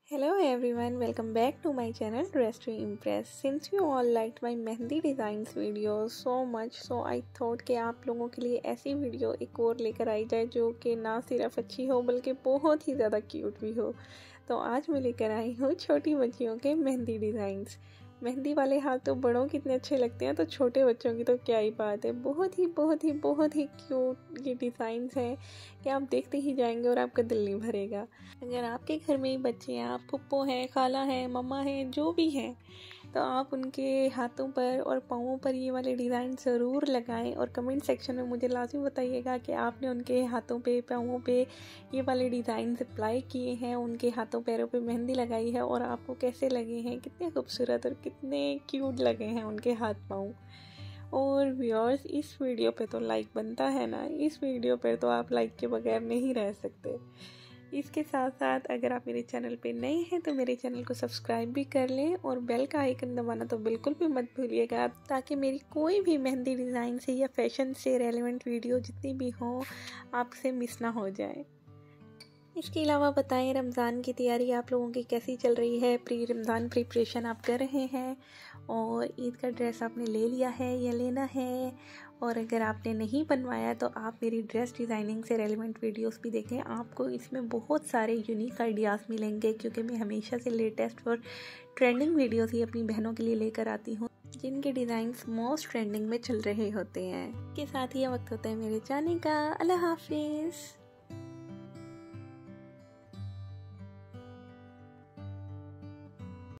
Hello everyone, welcome back to my channel Dress to Impress. Since you all liked my mehndi designs video so much, so I thought कि आप लोगों के लिए ऐसी video एक और लेकर आई जाए जो कि ना सिर्फ अच्छी हो बल्कि बहुत ही ज़्यादा क्यूट भी हो। तो आज मैं लेकर आई हूँ छोटी बच्चियों के मेहंदी डिज़ाइंस। मेहंदी वाले हाथ तो बड़ों कितने अच्छे लगते हैं, तो छोटे बच्चों की तो क्या ही बात है। बहुत ही क्यूट ये डिज़ाइंस हैं कि आप देखते ही जाएंगे और आपका दिल नहीं भरेगा। अगर आपके घर में ही बच्चे हैं, आप पप्पो हैं, खाला हैं, मम्मा हैं, जो भी हैं, तो आप उनके हाथों पर और पाँवों पर ये वाले डिज़ाइन ज़रूर लगाएं और कमेंट सेक्शन में मुझे लाज़मी बताइएगा कि आपने उनके हाथों पे, पाँवों पे ये वाले डिज़ाइन अप्लाई किए हैं, उनके हाथों पैरों पे मेहंदी लगाई है और आपको कैसे लगे हैं, कितने खूबसूरत और कितने क्यूट लगे हैं उनके हाथ पाँव। और व्यूअर्स, इस वीडियो पे तो लाइक बनता है ना, इस वीडियो पर तो आप लाइक के बगैर नहीं रह सकते। इसके साथ साथ अगर आप मेरे चैनल पे नए हैं तो मेरे चैनल को सब्सक्राइब भी कर लें और बेल का आइकन दबाना तो बिल्कुल भी मत भूलिएगा, ताकि मेरी कोई भी मेहंदी डिज़ाइन से या फैशन से रेलेवेंट वीडियो जितनी भी हो आपसे मिस ना हो जाए। इसके अलावा बताएं रमज़ान की तैयारी आप लोगों की कैसी चल रही है, प्री रमज़ान प्रिपरेशन आप कर रहे हैं और ईद का ड्रेस आपने ले लिया है या लेना है। और अगर आपने नहीं बनवाया तो आप मेरी ड्रेस डिज़ाइनिंग से रेलेवेंट वीडियोस भी देखें, आपको इसमें बहुत सारे यूनिक आइडियाज़ मिलेंगे, क्योंकि मैं हमेशा से लेटेस्ट और ट्रेंडिंग वीडियोस ही अपनी बहनों के लिए लेकर आती हूँ जिनके डिज़ाइंस मोस्ट ट्रेंडिंग में चल रहे होते हैं। के साथ ही वक्त होता है मेरे जाने का। अल्लाह हाफिज़।